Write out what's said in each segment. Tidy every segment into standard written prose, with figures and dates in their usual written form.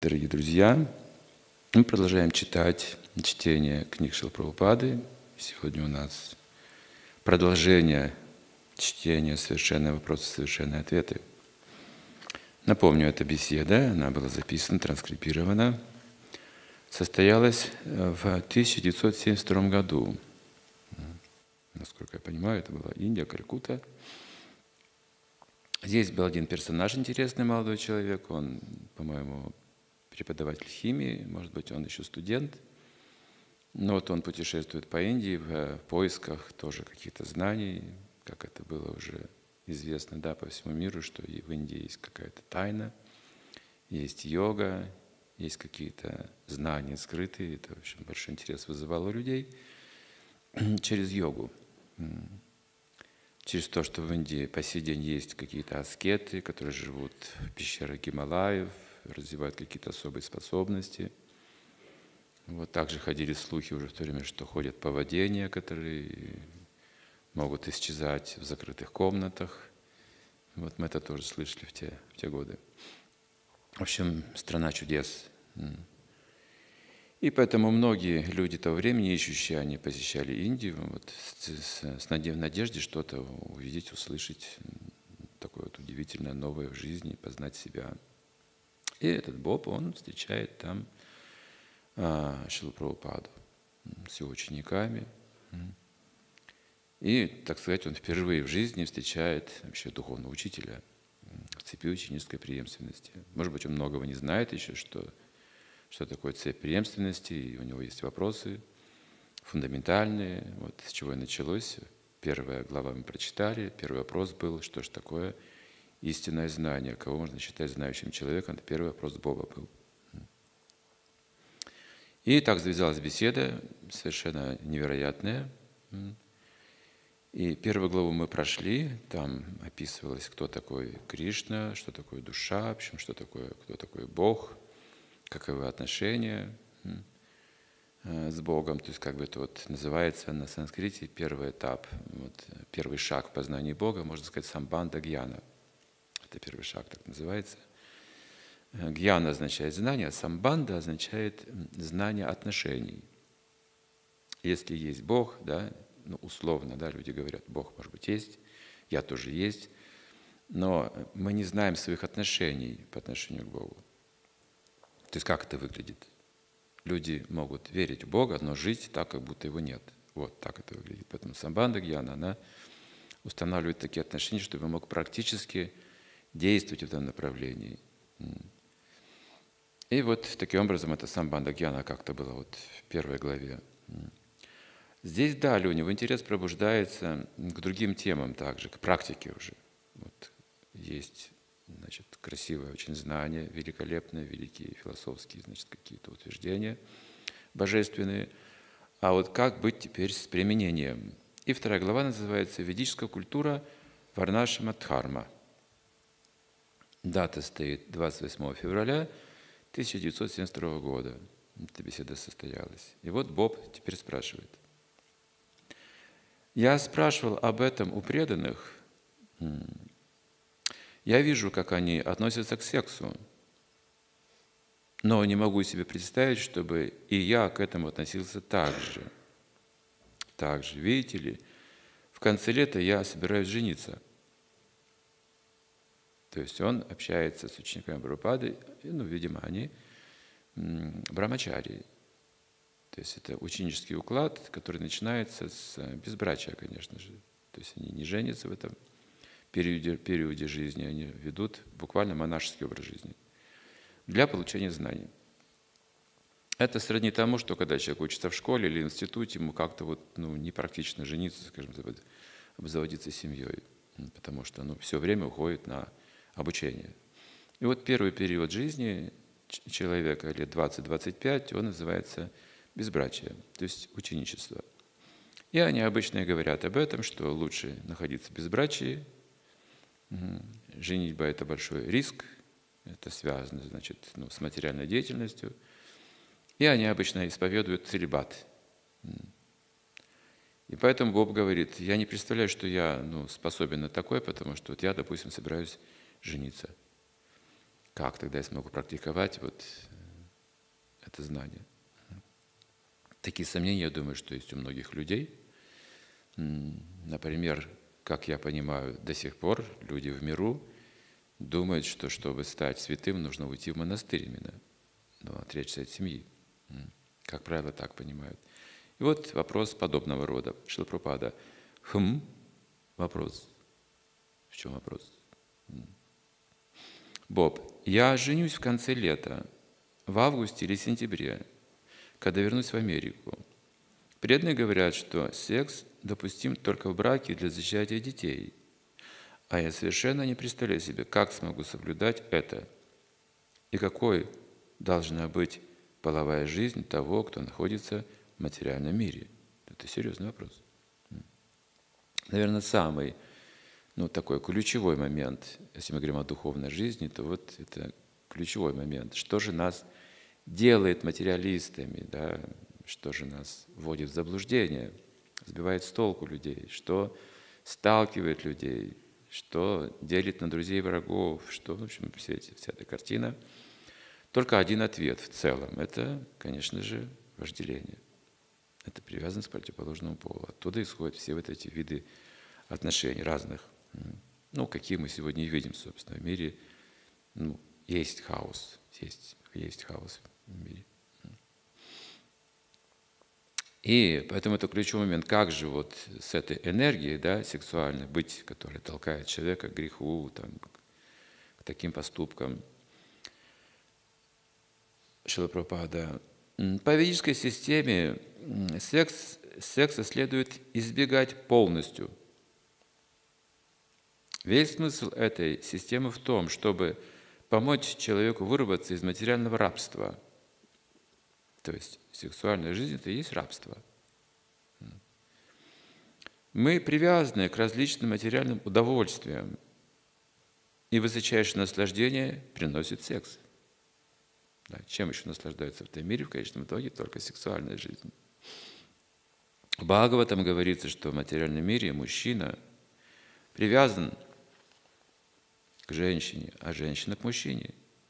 Дорогие друзья, мы продолжаем читать чтение книг Шрилы Прабхупады. Сегодня у нас продолжение чтения «Совершенные вопросы, совершенные ответы». Напомню, эта беседа, она была записана, транскрибирована, состоялась в 1972 году. Насколько я понимаю, это была Индия, Калькутта. Здесь был один персонаж интересный, молодой человек. Он, по-моему, преподаватель химии, может быть, он еще студент. Но вот он путешествует по Индии в поисках тоже каких-то знаний, как это было уже известно, да, по всему миру, что и в Индии есть какая-то тайна, есть йога, есть какие-то знания скрытые. Это, в общем, большой интерес вызывало у людей через йогу. Через то, что в Индии по сей день есть какие-то аскеты, которые живут в пещерах Гималаев, развивают какие-то особые способности. Вот также ходили слухи уже в то время, что ходят по воде некоторые, могут исчезать в закрытых комнатах. Вот мы это тоже слышали в те годы. В общем, страна чудес. И поэтому многие люди того времени, ищущие, они посещали Индию вот, с надеждой что-то увидеть, услышать, такое вот удивительное новое в жизни, познать себя. И этот Боб, он встречает там Шрилу Прабхупаду с его учениками. И, так сказать, он впервые в жизни встречает вообще духовного учителя в цепи ученической преемственности. Может быть, он многого не знает еще, что такое цепь преемственности, и у него есть вопросы фундаментальные. Вот с чего и началось. Первая глава мы прочитали. Первый вопрос был, что же такое истинное знание, кого можно считать знающим человеком. Это первый вопрос Боба был. И так завязалась беседа, совершенно невероятная. И первую главу мы прошли, там описывалось, кто такой Кришна, что такое душа, в общем, кто такой Бог, каковы отношения с Богом. То есть как бы это вот называется на санскрите первый этап, вот, первый шаг в познании Бога, можно сказать, самбанда гьяна. Это первый шаг, так называется. Гьяна означает знание, а самбанда означает знание отношений. Если есть Бог, да, ну, условно, да, люди говорят, Бог, может быть, есть, я тоже есть, но мы не знаем своих отношений по отношению к Богу. То есть как это выглядит? Люди могут верить в Бога, но жить так, как будто его нет. Вот так это выглядит. Поэтому самбанда гьяна, она устанавливает такие отношения, чтобы он мог практически действовать в этом направлении. И вот таким образом это самбанда гьяна как-то было вот в первой главе. Здесь далее у него интерес пробуждается к другим темам также, к практике уже. Вот есть, значит, красивое очень знание, великолепное, великие философские, значит, какие-то утверждения божественные. А вот как быть теперь с применением? И вторая глава называется «Ведическая культура Варнашрама Дхарма». Дата стоит 28 февраля 1972 года. Эта беседа состоялась. И вот Боб теперь спрашивает. Я спрашивал об этом у преданных. Я вижу, как они относятся к сексу, но не могу себе представить, чтобы и я к этому относился так же. Так же, видите ли, в конце лета я собираюсь жениться. То есть он общается с учениками Прабхупады, ну, видимо, они брамачари. То есть это ученический уклад, который начинается с безбрачия, конечно же. То есть они не женятся в этом периоде жизни, они ведут буквально монашеский образ жизни для получения знаний. Это сродни тому, что когда человек учится в школе или институте, ему как-то вот, ну, непрактично жениться, скажем, обзаводиться семьей, потому что все время уходит на обучение. И вот первый период жизни человека, лет 20-25, он называется безбрачие, то есть ученичество. И они обычно говорят об этом, что лучше находиться в безбрачии. Женитьба – это большой риск, это связано, значит, с материальной деятельностью. И они обычно исповедуют целибат. И поэтому Боб говорит, я не представляю, что я способен на такое, потому что вот я, допустим, собираюсь жениться. Как тогда я смогу практиковать вот это знание. Такие сомнения, я думаю, что есть у многих людей. Например, как я понимаю, до сих пор люди в миру думают, что чтобы стать святым, нужно уйти в монастырь именно, отречься от семьи. Как правило, так понимают. И вот вопрос подобного рода. Шрила Прабхупада. Вопрос. В чем вопрос? Боб, я женюсь в конце лета, в августе или сентябре, когда вернусь в Америку. Преданные говорят, что секс допустим только в браке для зачатия детей. А я совершенно не представляю себе, как смогу соблюдать это. И какой должна быть половая жизнь того, кто находится в материальном мире. Это серьезный вопрос. Наверное, самый такой ключевой момент, если мы говорим о духовной жизни, то вот это ключевой момент. Что же нас делает материалистами, да? Что же нас вводит в заблуждение, сбивает с толку людей, что сталкивает людей, что делит на друзей и врагов, что, в общем, вся эта картина. Только один ответ в целом – это, конечно же, вожделение. Это привязанность к противоположному полу. Оттуда исходят все вот эти виды отношений разных. Какие мы сегодня и видим, собственно, в мире. Есть хаос, есть хаос в мире. И поэтому это ключевой момент. Как же вот с этой энергией, да, сексуальной быть, которая толкает человека к греху, к таким поступкам. Шрила Прабхупада. По ведической системе секса следует избегать полностью. Весь смысл этой системы в том, чтобы помочь человеку вырваться из материального рабства. То есть сексуальная жизнь – это и есть рабство. Мы привязаны к различным материальным удовольствиям, и высочайшее наслаждение приносит секс. Да, чем еще наслаждаются в этом мире, в конечном итоге только сексуальная жизнь. В Бхагаватам говорится, что в материальном мире мужчина привязан к женщине, а женщина к мужчине.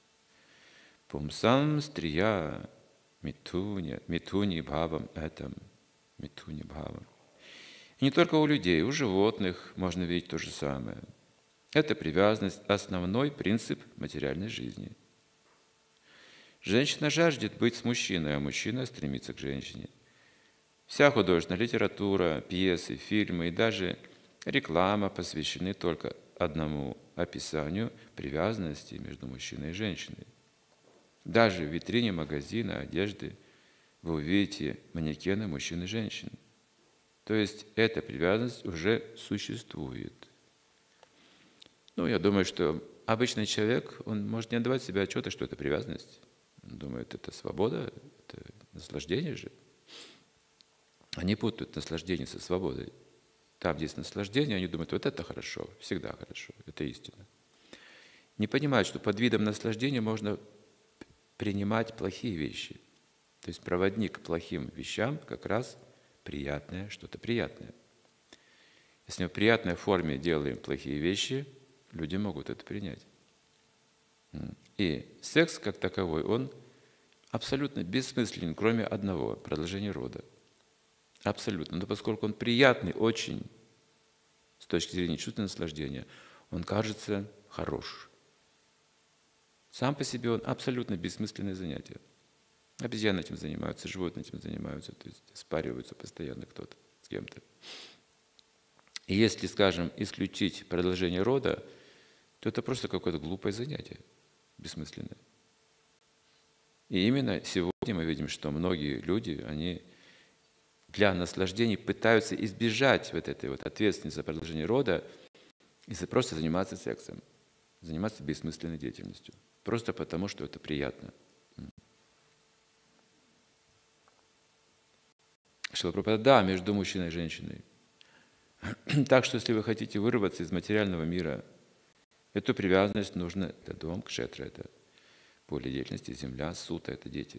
Пумсам стрия митуни бхавам этом, митуни бхавам. И не только у людей, у животных можно видеть то же самое. Это привязанность – основной принцип материальной жизни. Женщина жаждет быть с мужчиной, а мужчина стремится к женщине. Вся художественная литература, пьесы, фильмы и даже реклама посвящены только одному описанию привязанности между мужчиной и женщиной. Даже в витрине магазина одежды вы увидите манекены мужчин и женщин. То есть эта привязанность уже существует. Я думаю, что обычный человек, он может не отдавать себе отчета, что это привязанность. Он думает, это свобода, это наслаждение же. Они путают наслаждение со свободой. Там, где есть наслаждение, они думают, вот это хорошо, всегда хорошо, это истина. Не понимают, что под видом наслаждения можно принимать плохие вещи. То есть проводник к плохим вещам как раз приятное, что-то приятное. Если мы в приятной форме делаем плохие вещи, люди могут это принять. И секс как таковой, он абсолютно бессмысленен, кроме одного – продолжения рода. Абсолютно. Но поскольку он приятный очень, с точки зрения чувственного наслаждения, он кажется хорош. Сам по себе он абсолютно бессмысленное занятие. Обезьяны этим занимаются, животные этим занимаются, то есть спариваются постоянно кто-то с кем-то. И если, скажем, исключить продолжение рода, то это просто какое-то глупое занятие, бессмысленное. И именно сегодня мы видим, что многие люди, они для наслаждений пытаются избежать вот этой вот ответственности за продолжение рода и просто заниматься сексом, заниматься бессмысленной деятельностью. Просто потому, что это приятно. Шрила Прабхупада, да, между мужчиной и женщиной. Так что, если вы хотите вырваться из материального мира, эту привязанность нужно, это дом, кшетра, это поле деятельности, земля, сута – это дети.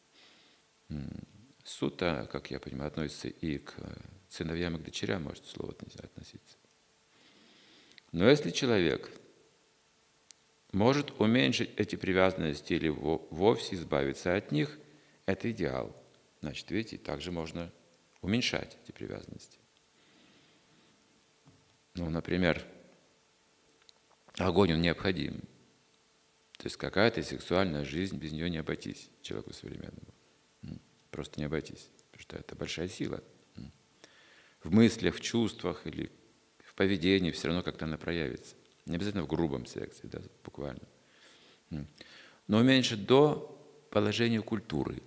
Сута, как я понимаю, относится и к сыновьям, и к дочерям, может слово относиться. Но если человек может уменьшить эти привязанности или вовсе избавиться от них, это идеал. Значит, видите, также можно уменьшать эти привязанности. Ну, например, огонь, он необходим. То есть какая-то сексуальная жизнь, без нее не обойтись человеку современному. Просто не обойтись, потому что это большая сила. В мыслях, в чувствах или в поведении все равно как-то она проявится. Не обязательно в грубом сексе, да, буквально. Но уменьшить до положения культуры.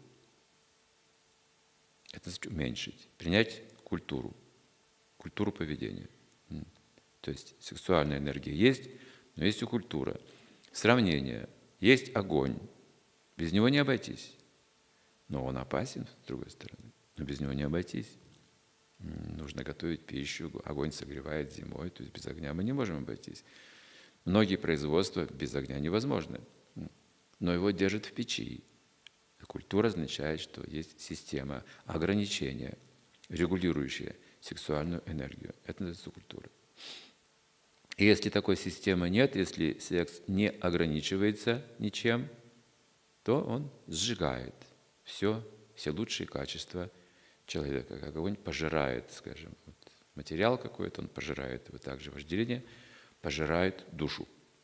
Это значит уменьшить, принять культуру поведения. То есть сексуальная энергия есть, но есть и культура. Сравнение. Есть огонь. Без него не обойтись. Но он опасен, с другой стороны. Но без него не обойтись. Нужно готовить пищу, огонь согревает зимой, то есть без огня мы не можем обойтись. Многие производства без огня невозможны, но его держат в печи. Культура означает, что есть система ограничения, регулирующая сексуальную энергию. Это называется культура. И если такой системы нет, если секс не ограничивается ничем, то он сжигает все лучшие качества человека, как огонь пожирает, скажем, материал какой-то, он пожирает его также, вожделение пожирает душу.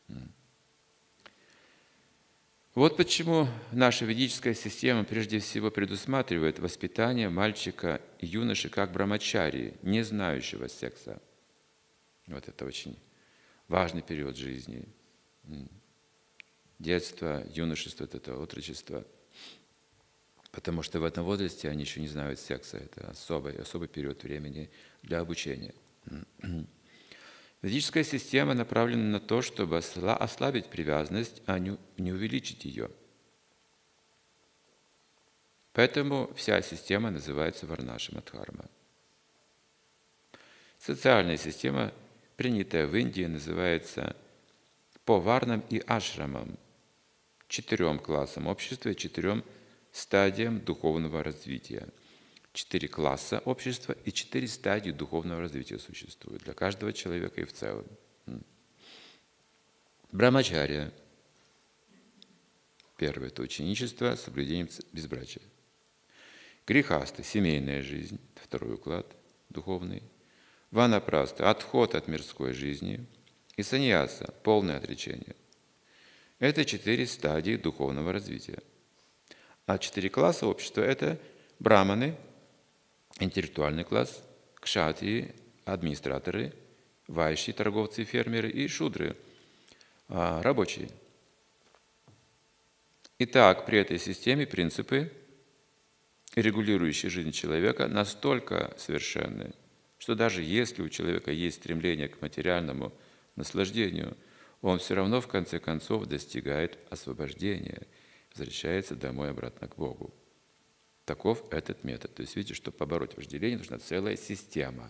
Вот почему наша ведическая система прежде всего предусматривает воспитание мальчика и юноши как брамачари, не знающего секса. Вот это очень важный период жизни. Детство, юношество, это отрочество. Потому что в этом возрасте они еще не знают секса. Это особый период времени для обучения. Ведическая система направлена на то, чтобы ослабить привязанность, а не увеличить ее. Поэтому вся система называется Варнашрама-дхарма. Социальная система, принятая в Индии, называется по варнам и ашрамам, 4 классам общества и 4 стадиям духовного развития. 4 класса общества и 4 стадии духовного развития существуют для каждого человека и в целом. Брамачария. Первое – это ученичество с соблюдением безбрачия. Грихаста – семейная жизнь, второй уклад духовный. Ванапраста – отход от мирской жизни. И саньяса – полное отречение. Это 4 стадии духовного развития. А 4 класса общества – это браманы, интеллектуальный класс, кшатрии, администраторы, вайши, торговцы и фермеры, и шудры, рабочие. Итак, при этой системе принципы, регулирующие жизнь человека, настолько совершенны, что даже если у человека есть стремление к материальному наслаждению, он все равно в конце концов достигает освобождения, возвращается домой обратно к Богу. Таков этот метод. То есть видите, чтобы побороть вожделение, нужна целая система.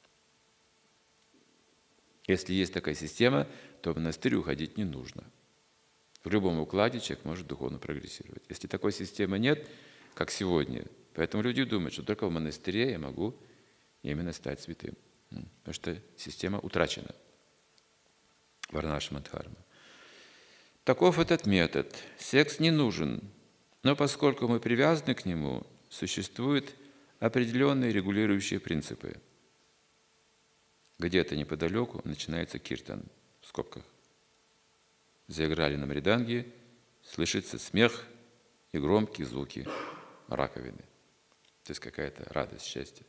Если есть такая система, то в монастырь уходить не нужно. В любом укладе человек может духовно прогрессировать. Если такой системы нет, как сегодня, поэтому люди думают, что только в монастыре я могу именно стать святым. Потому что система утрачена. Варнашрама-дхарма. Таков этот метод. Секс не нужен. Но поскольку мы привязаны к нему, существуют определенные регулирующие принципы. Где-то неподалеку начинается киртан, в скобках. Заиграли на мриданге, слышится смех и громкие звуки раковины. То есть какая-то радость, счастье.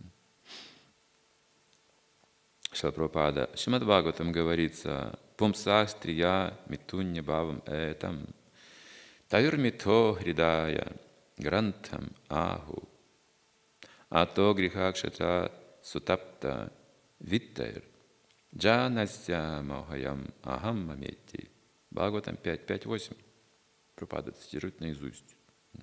Шрила Прабхупада. Шримад Бхагаватам говорится: «Пумсах стрия митунья бхавам этам, тавирмито хридая грантам аху, ато грихакшата сутапта виттайр, джанасya махаям ахам маметти». Бхагаватам 5.5.8. Прабхупада цитирует наизусть.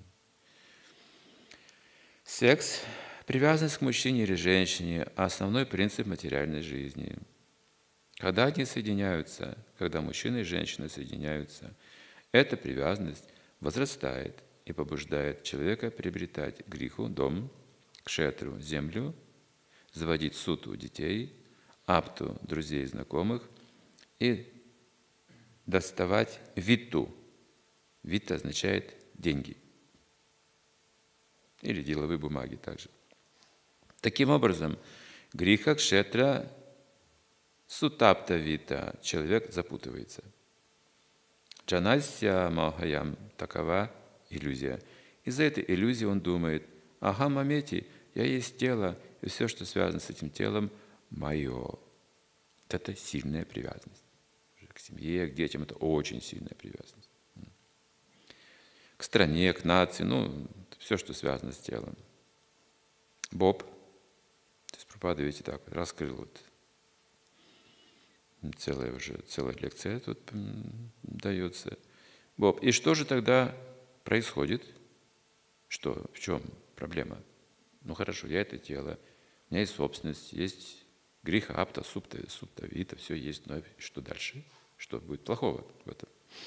Секс, привязанность к мужчине или женщине – основной принцип материальной жизни. Когда они соединяются, когда мужчина и женщина соединяются, эта привязанность возрастает и побуждает человека приобретать гриху – дом, кшетру – землю, заводить суту – детей, апту – друзей и знакомых, и доставать витту. Витта означает деньги. или деловые бумаги также. Таким образом, гриха кшетра сутаптавита, человек запутывается. Джанасья махаям, такова иллюзия. Из-за этой иллюзии он думает: ага, мамети, я есть тело, и все, что связано с этим телом, мое. Это сильная привязанность. К семье, к детям это очень сильная привязанность. К стране, к нации, все, что связано с телом. Боб, то есть Прабхупада, видите, так раскрыл целая лекция тут дается. Боб, и что же тогда происходит? Что, в чем проблема? Хорошо, я это тело, у меня есть собственность, есть гриха, апта, суптавита, все есть, но что дальше? Что будет плохого в этом?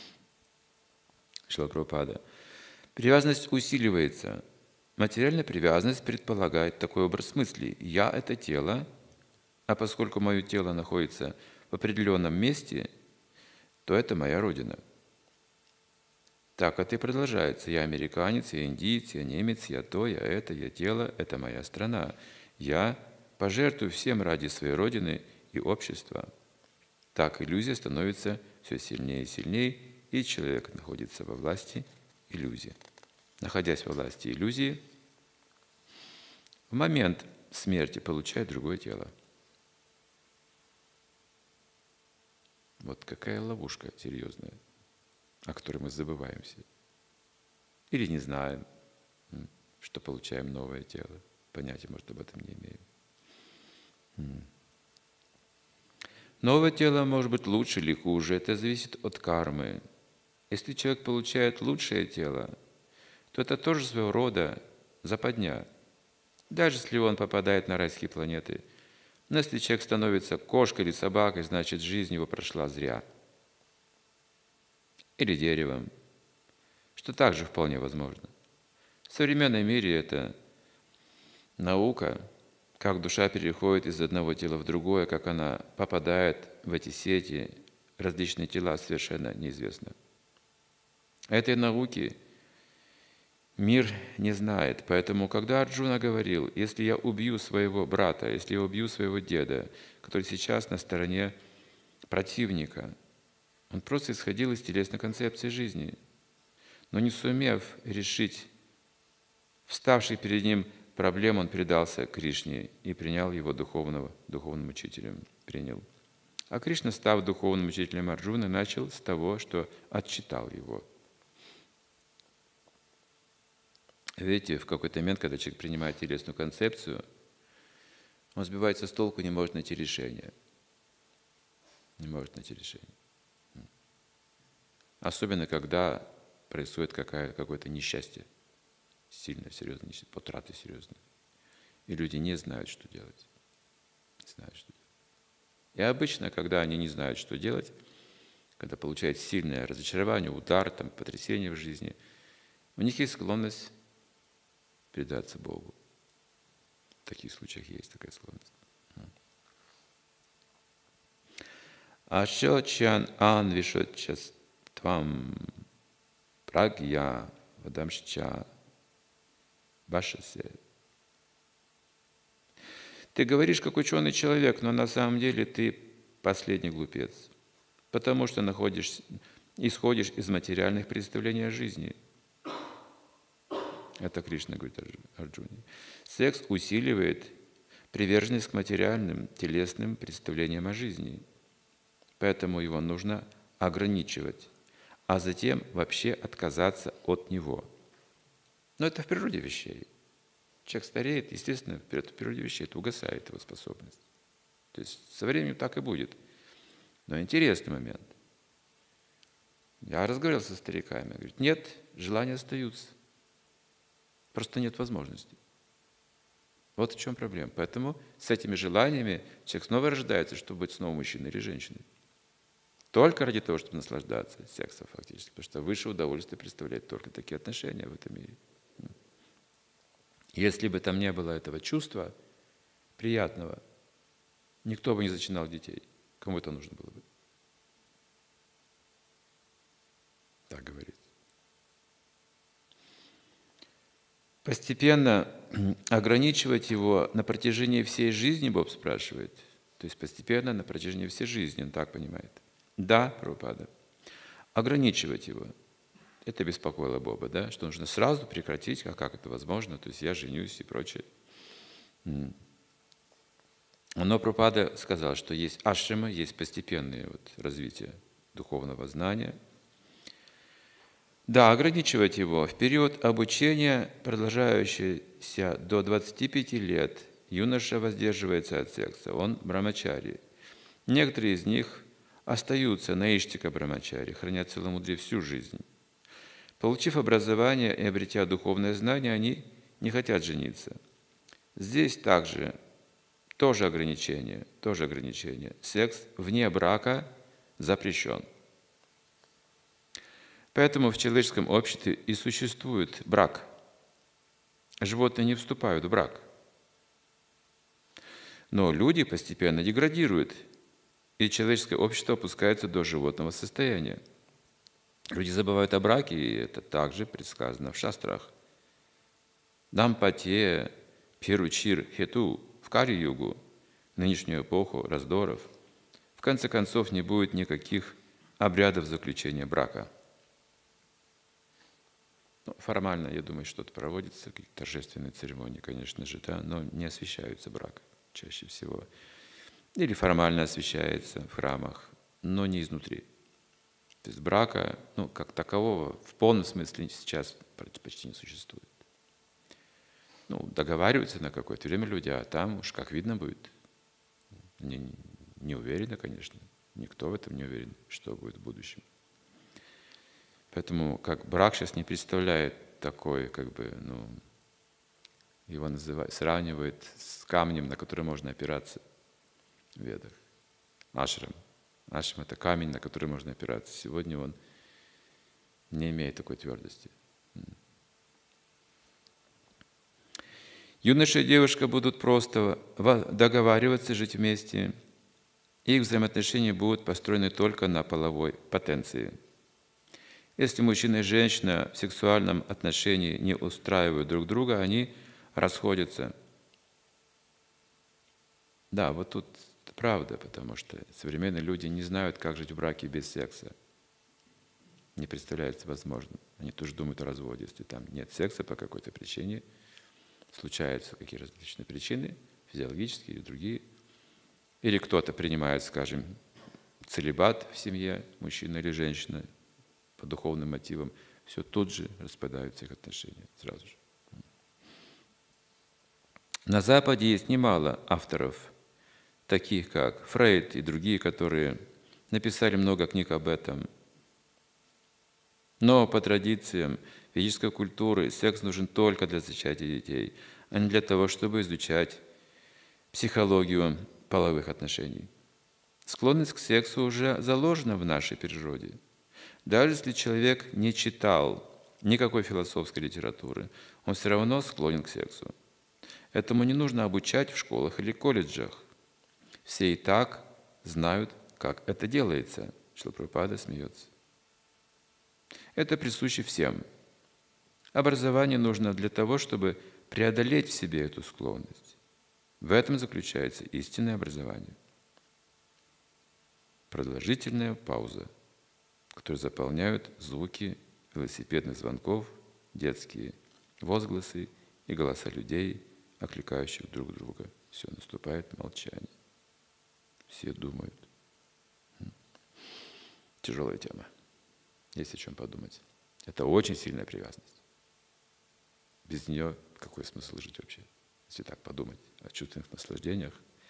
Шрила Прабхупада. Привязанность усиливается. Материальная привязанность предполагает такой образ мыслей. Я – это тело, а поскольку мое тело находится в определенном месте, то это моя родина. Так это и продолжается. Я американец, я индиец, я немец, я то, я тело, это моя страна. Я пожертвую всем ради своей родины и общества. Так иллюзия становится все сильнее и сильнее, и человек находится во власти иллюзии. Находясь во власти иллюзии, в момент смерти получает другое тело. Вот какая ловушка серьезная, о которой мы забываемся. Или не знаем, что получаем новое тело. Понятия, может, об этом не имеем. Новое тело может быть лучше или хуже. Это зависит от кармы. Если человек получает лучшее тело, то это тоже своего рода западня. Даже если он попадает на райские планеты. Но если человек становится кошкой или собакой, значит, жизнь его прошла зря. Или деревом, что также вполне возможно. В современном мире это наука, как душа переходит из одного тела в другое, как она попадает в эти сети, различные тела, совершенно неизвестно. Этой науки мир не знает. Поэтому, когда Арджуна говорил: если я убью своего брата, если я убью своего деда, который сейчас на стороне противника, он просто исходил из телесной концепции жизни, но не сумев решить вставший перед ним проблем, он предался Кришне и принял его духовным учителем. Принял. А Кришна, став духовным учителем Арджуны, начал с того, что отчитал его. Видите, в какой-то момент, когда человек принимает телесную концепцию, он сбивается с толку, не может найти решение. Не может найти решение. Особенно, когда происходит какое-то несчастье. Сильное, серьезное несчастье, потраты серьезные. И люди не знают, что делать. Не знают, что делать. И обычно, когда они не знают, что делать, когда получают сильное разочарование, удар, потрясение в жизни, у них есть склонность предаться Богу. В таких случаях есть такая склонность. Ашочан анвишотчаствам прагья вадамшча башасе. Ты говоришь, как ученый человек, но на самом деле ты последний глупец, потому что исходишь из материальных представлений о жизни. Это Кришна говорит Арджуне. Секс усиливает приверженность к материальным, телесным представлениям о жизни. Поэтому его нужно ограничивать, а затем вообще отказаться от него. Но это в природе вещей. Человек стареет, естественно, в природе вещей это угасает его способность. То есть со временем так и будет. Но интересный момент. Я разговаривал со стариками. Говорит, нет, желания остаются. Просто нет возможности. Вот в чем проблема. Поэтому с этими желаниями человек снова рождается, чтобы быть снова мужчиной или женщиной. Только ради того, чтобы наслаждаться сексом фактически. Потому что высшее удовольствие представляет только такие отношения в этом мире. Если бы там не было этого чувства приятного, никто бы не зачинал детей. Кому это нужно было бы? Так говорит. Постепенно ограничивать его на протяжении всей жизни, Боб спрашивает. То есть постепенно на протяжении всей жизни, он так понимает. Да, Прабхупада. Ограничивать его. Это беспокоило Боба, да? Что нужно сразу прекратить, а как это возможно? То есть я женюсь и прочее. Но Прабхупада сказал, что есть ашрама, есть постепенное развитие духовного знания. Да, ограничивать его. В период обучения, продолжающийся до 25 лет, юноша воздерживается от секса, он брамачари. Некоторые из них остаются наиштика брамачари, хранят целомудрие всю жизнь. Получив образование и обретя духовное знание, они не хотят жениться. Здесь также тоже ограничение. Секс вне брака запрещен. Поэтому в человеческом обществе и существует брак. Животные не вступают в брак. Но люди постепенно деградируют, и человеческое общество опускается до животного состояния. Люди забывают о браке, и это также предсказано в шастрах. Дампатье, пиручир, хету, в Кали-югу, нынешнюю эпоху раздоров, в конце концов не будет никаких обрядов заключения брака. Формально, я думаю, что-то проводится, какие-то торжественные церемонии, конечно же, да, но не освящаются брак чаще всего. Или формально освящается в храмах, но не изнутри. То есть брака, как такового, в полном смысле сейчас почти не существует. Договариваются на какое-то время люди, а там уж как видно будет. Не уверены, конечно. Никто в этом не уверен, что будет в будущем. Поэтому как брак сейчас не представляет такой, его сравнивают с камнем, на который можно опираться в ведах. Ашрам. Ашрам – это камень, на который можно опираться. Сегодня он не имеет такой твердости. Юноша и девушка будут просто договариваться жить вместе. Их взаимоотношения будут построены только на половой потенции. Если мужчина и женщина в сексуальном отношении не устраивают друг друга, они расходятся. Да, вот тут правда, потому что современные люди не знают, как жить в браке без секса. Не представляется возможным. Они тоже думают о разводе, если там нет секса по какой-то причине. Случаются какие различные причины, физиологические и другие. Или кто-то принимает, скажем, целибат в семье, мужчина или женщина, по духовным мотивам, все тут же распадаются их отношения сразу же. На Западе есть немало авторов, таких как Фрейд и другие, которые написали много книг об этом. Но по традициям ведической культуры секс нужен только для зачатия детей, а не для того, чтобы изучать психологию половых отношений. Склонность к сексу уже заложена в нашей природе. Даже если человек не читал никакой философской литературы, он все равно склонен к сексу. Этому не нужно обучать в школах или колледжах. Все и так знают, как это делается. Шрила Прабхупада смеется. Это присуще всем. Образование нужно для того, чтобы преодолеть в себе эту склонность. В этом заключается истинное образование. Продолжительная пауза, которые заполняют звуки велосипедных звонков, детские возгласы и голоса людей, окликающих друг друга. Все, наступает молчание. Все думают. Тяжелая тема. Есть о чем подумать. Это очень сильная привязанность. Без нее какой смысл жить вообще? Если так подумать о чувственных наслаждениях.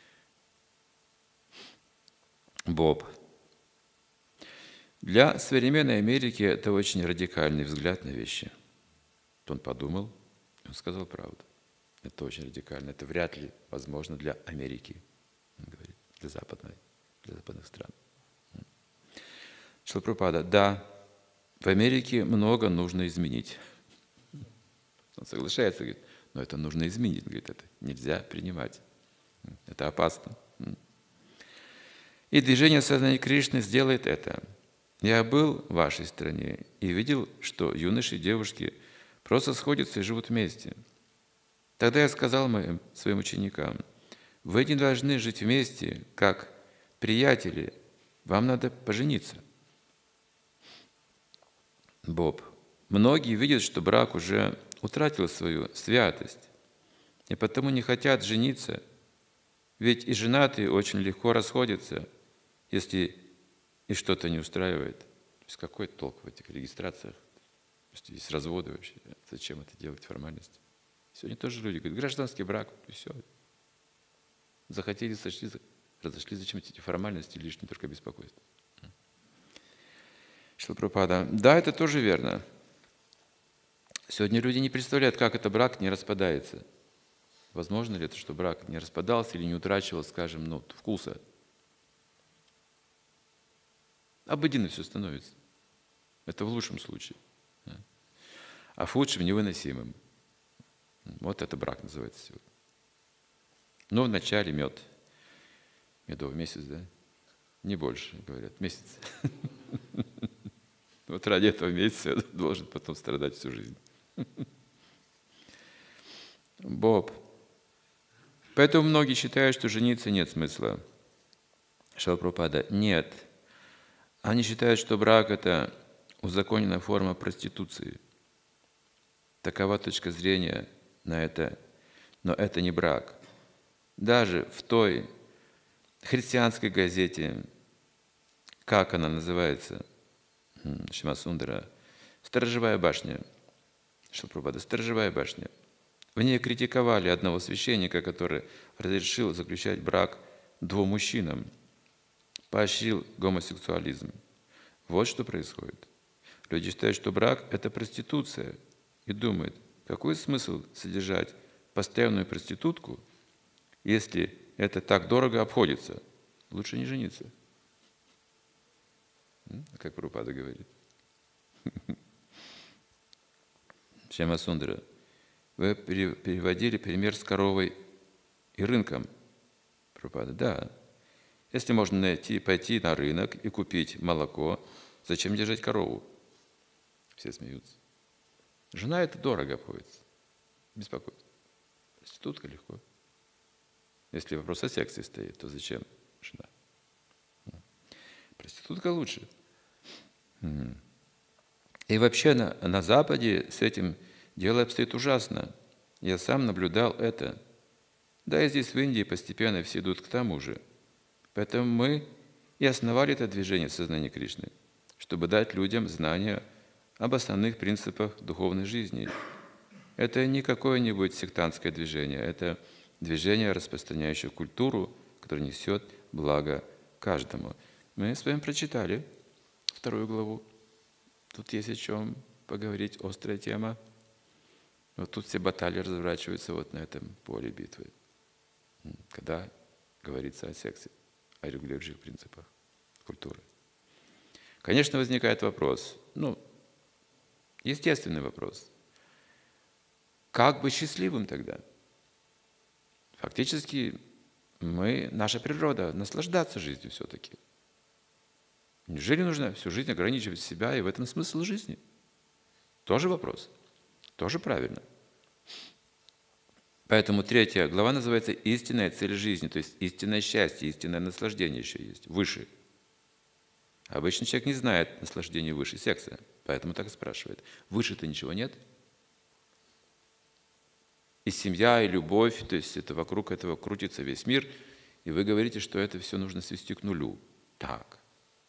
Боб. Для современной Америки это очень радикальный взгляд на вещи. Он подумал, он сказал правду. Это очень радикально. Это вряд ли возможно для Америки, он говорит, для западных стран. Шрила Прабхупада, да, в Америке много нужно изменить. Он соглашается, говорит, но это нужно изменить. Он говорит, это нельзя принимать. Это опасно. И движение сознания Кришны сделает это. Я был в вашей стране и видел, что юноши и девушки Просто сходятся и живут вместе. Тогда я сказал своим ученикам: вы не должны жить вместе, как приятели, вам надо пожениться. Боб. Многие видят, что брак уже утратил свою святость, и потому не хотят жениться, ведь и женатые очень легко расходятся, если и что-то не устраивает. То есть какой толк в этих регистрациях? Если есть разводы вообще, зачем это делать, формальность? Сегодня тоже люди говорят: гражданский брак, и все. Захотели, сошли, разошлись, зачем эти формальности, лишние только беспокойство. Шрила Прабхупада. Да, это тоже верно. Сегодня люди не представляют, как это брак не распадается. Возможно ли это, что брак не распадался или не утрачивал, скажем, вкуса? Обыденно все становится. Это в лучшем случае. А в худшем невыносимым. Вот это брак называется сегодня. Но вначале мед. Медовый месяц, да? Не больше, говорят, месяц. Вот ради этого месяца должен потом страдать всю жизнь. Боб. Поэтому многие считают, что жениться нет смысла. Шрила Прабхупада. Нет. Они считают, что брак – это узаконенная форма проституции. Такова точка зрения на это. Но это не брак. Даже в той христианской газете, как она называется, Шьямасундара, «Сторожевая башня», Шрила Прабхупада, «Сторожевая башня». В ней критиковали одного священника, который разрешил заключать брак двум мужчинам, поощрил гомосексуализм. Вот что происходит. Люди считают, что брак – это проституция, и думают, какой смысл содержать постоянную проститутку, если это так дорого обходится. Лучше не жениться. Как Прабхупада говорит. Шьямасундара. Вы переводили пример с коровой и рынком. Прабхупада. Да. Если можно пойти на рынок и купить молоко, зачем держать корову? Все смеются. Жена – это дорого обходится. Беспокоит. Проститутка легко. Если вопрос о сексе стоит, то зачем жена? Проститутка лучше. И вообще на Западе с этим дело обстоит ужасно. Я сам наблюдал это. Да и здесь в Индии постепенно все идут к тому же. Поэтому мы и основали это движение сознания Кришны, чтобы дать людям знания об основных принципах духовной жизни. Это не какое-нибудь сектантское движение, это движение, распространяющее культуру, которое несет благо каждому. Мы с вами прочитали 2 главу. Тут есть о чем поговорить, острая тема. Вот тут все баталии разворачиваются вот на этом поле битвы, когда говорится о сексе, о регулирующих принципах культуры. Конечно, возникает вопрос, естественный вопрос. Как быть счастливым тогда? Фактически, наша природа наслаждаться жизнью все-таки. Неужели нужно всю жизнь ограничивать себя, и в этом смысл жизни? Тоже вопрос. Тоже правильно. Поэтому 3 глава называется «Истинная цель жизни», то есть истинное счастье, истинное наслаждение еще есть, выше. Обычный человек не знает наслаждения выше секса, поэтому так и спрашивает. Выше-то ничего нет? И семья, и любовь, то есть это вокруг этого крутится весь мир, и вы говорите, что это все нужно свести к нулю. Так.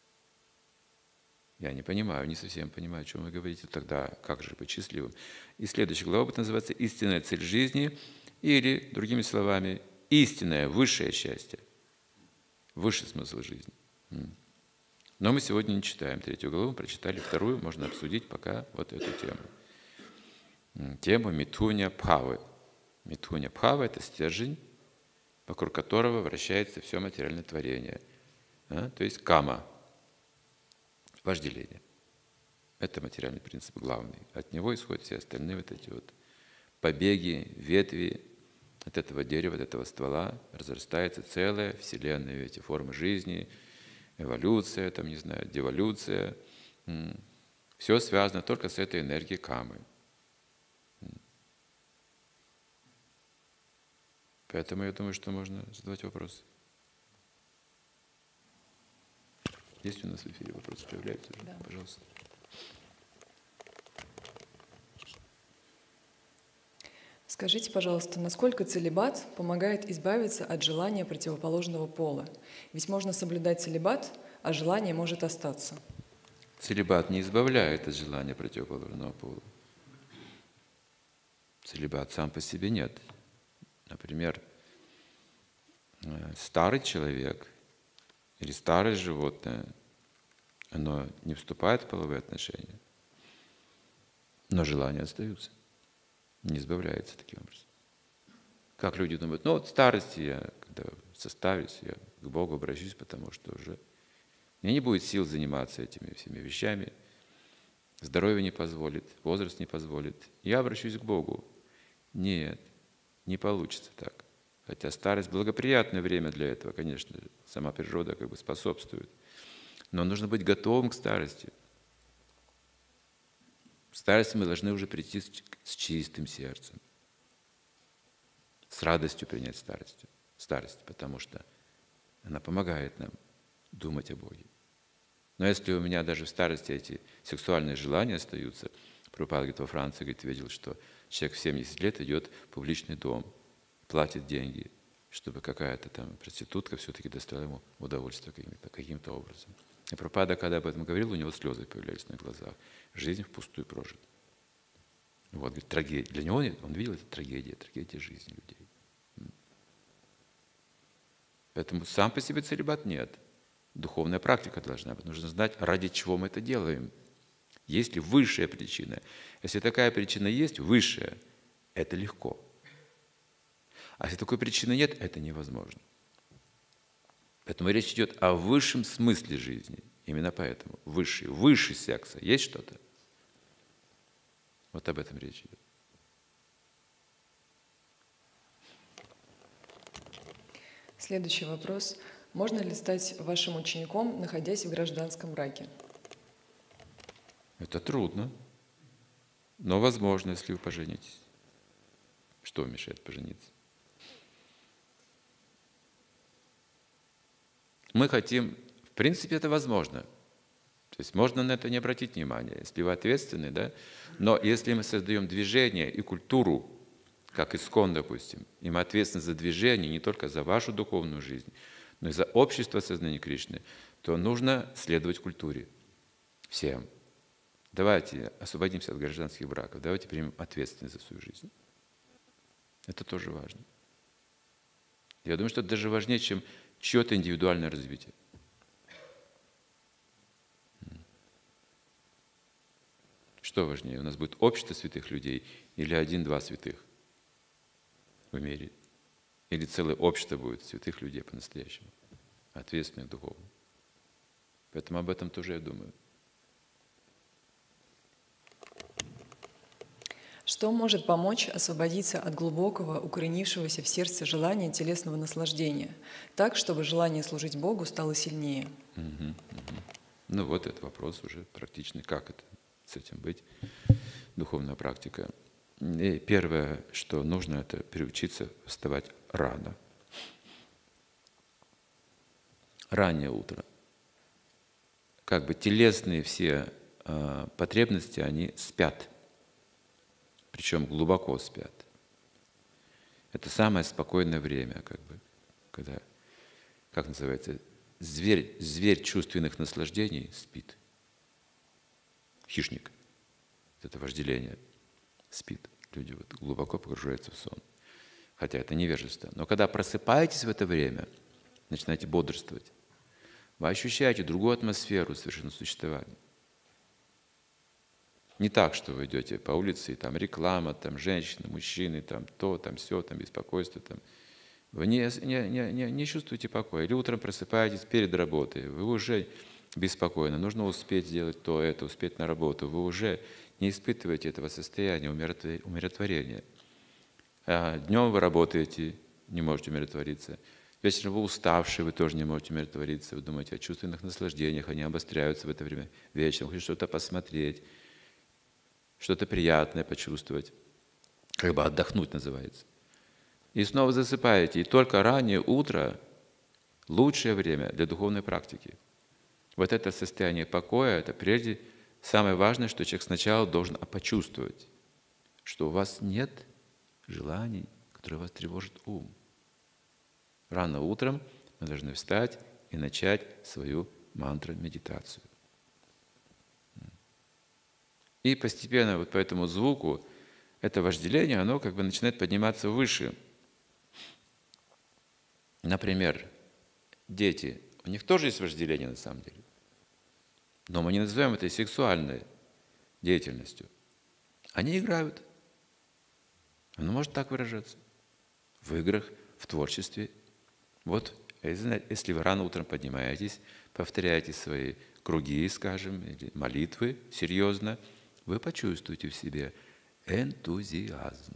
Я не понимаю, не совсем понимаю, о чем вы говорите. Тогда как же быть счастливым? И следующая глава будет называться «Истинная цель жизни», или, другими словами, истинное, высшее счастье, высший смысл жизни. Но мы сегодня не читаем 3 главу, прочитали 2, можно обсудить пока вот эту тему. Тему Митхуня Бхавы. Митхуня Бхава – это стержень, вокруг которого вращается все материальное творение. То есть кама, вожделение. Это материальный принцип главный. От него исходят все остальные вот эти вот побеги, ветви от этого дерева, от этого ствола. Разрастается целая вселенная, эти формы жизни, эволюция, деволюция. Все связано только с этой энергией камы. Поэтому я думаю, что можно задавать вопросы. Есть у нас в эфире вопросы? Появляются уже? Да. Пожалуйста. Скажите, пожалуйста, насколько целибат помогает избавиться от желания противоположного пола? Ведь можно соблюдать целибат, а желание может остаться. Целибат не избавляет от желания противоположного пола. Целибат сам по себе нет. Например, старый человек или старое животное, оно не вступает в половые отношения, но желания остаются, не избавляется таким образом. Как люди думают, ну вот в старости я, когда составлюсь, я к Богу обращусь, потому что уже мне не будет сил заниматься этими всеми вещами, здоровье не позволит, возраст не позволит. Я обращусь к Богу. Нет, не получится так. Хотя старость – благоприятное время для этого, конечно, сама природа как бы способствует. Но нужно быть готовым к старости. В старости мы должны уже прийти с чистым сердцем, с радостью принять старость, потому что она помогает нам думать о Боге. Но если у меня даже в старости эти сексуальные желания остаются, Прабхупада говорит, во Франции, говорит, видел, что человек в 70 лет идет в публичный дом, платит деньги, чтобы какая-то там проститутка все-таки доставила ему удовольствие каким-то образом. И Прабхупада, когда об этом говорил, у него слезы появлялись на глазах. Жизнь впустую прожита. Вот, говорит, трагедия. Для него он видел это трагедия жизни людей. Поэтому сам по себе целибат нет. Духовная практика должна быть. Нужно знать, ради чего мы это делаем. Есть ли высшая причина? Если такая причина есть, высшая, это легко. А если такой причины нет, это невозможно. Поэтому речь идет о высшем смысле жизни. Именно поэтому выше секса. Есть что-то? Вот об этом речь идет. Следующий вопрос. Можно ли стать вашим учеником, находясь в гражданском браке? Это трудно, но возможно, если вы поженитесь. Что мешает пожениться? Мы хотим, в принципе, это возможно. То есть можно на это не обратить внимания, если вы ответственны, да? Но если мы создаем движение и культуру, как ИСККОН, допустим, и мы ответственны за движение не только за вашу духовную жизнь, но и за общество сознания Кришны, то нужно следовать культуре. Всем. Давайте освободимся от гражданских браков, давайте примем ответственность за свою жизнь. Это тоже важно. Я думаю, что это даже важнее, чем чье-то индивидуальное развитие. Что важнее? У нас будет общество святых людей или 1-2 святых в мире? Или целое общество будет святых людей по-настоящему, ответственных духовно? Поэтому об этом тоже я думаю. Что может помочь освободиться от глубокого, укоренившегося в сердце желания телесного наслаждения, так, чтобы желание служить Богу стало сильнее? Ну вот этот вопрос уже практичный. Как это с этим быть? Духовная практика. И первое, что нужно, это приучиться вставать рано. Раннее утро. Как бы телесные все потребности, они спят. Причем глубоко спят. Это самое спокойное время, как бы, когда, как называется, зверь чувственных наслаждений спит. Хищник. Это вожделение спит. Люди вот глубоко погружаются в сон. Хотя это невежество. Но когда просыпаетесь в это время, начинаете бодрствовать, вы ощущаете другую атмосферу совершенно существования. Не так, что вы идете по улице, и там реклама, там женщины, мужчины, там то, там все, там беспокойство. Там. Вы не чувствуете покоя. Или утром просыпаетесь перед работой, вы уже беспокойны. Нужно успеть сделать то, это, успеть на работу. Вы уже не испытываете этого состояния умиротворения. А днем вы работаете, не можете умиротвориться. Вечером вы уставшие, вы тоже не можете умиротвориться. Вы думаете о чувственных наслаждениях, они обостряются в это время вечером. Хотите что-то посмотреть, что-то приятное почувствовать. Как бы отдохнуть называется. и снова засыпаете. И только раннее утро – лучшее время для духовной практики. Вот это состояние покоя – это прежде самое важное, что человек сначала должен почувствовать, что у вас нет желаний, которые вас тревожат ум. Рано утром мы должны встать и начать свою мантру-медитацию. И постепенно вот по этому звуку это вожделение, оно как бы начинает подниматься выше. Например, дети, у них тоже есть вожделение на самом деле. Но мы не называем это сексуальной деятельностью. Они играют. Оно может так выражаться. В играх, в творчестве. Вот, если вы рано утром поднимаетесь, повторяете свои круги, скажем, или молитвы серьезно, вы почувствуете в себе энтузиазм,